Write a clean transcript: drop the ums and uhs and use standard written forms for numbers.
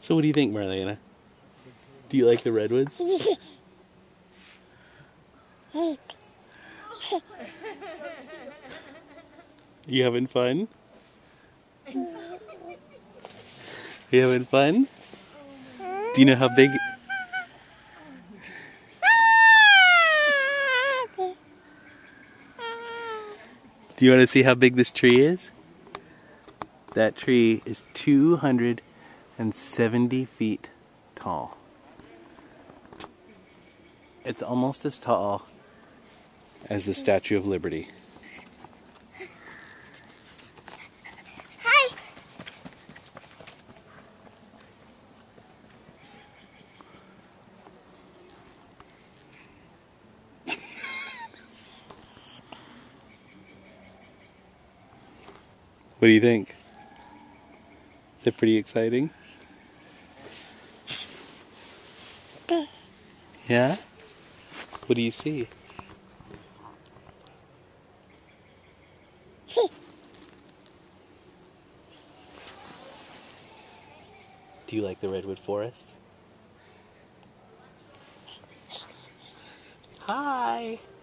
So what do you think, Marlena? Do you like the redwoods? You having fun? You having fun? Do you know how big... Do you want to see how big this tree is? That tree is 270 feet tall. It's almost as tall as the Statue of Liberty. Hi. What do you think? Is it pretty exciting? Yeah? What do you see? Do you like the redwood forest? Hi!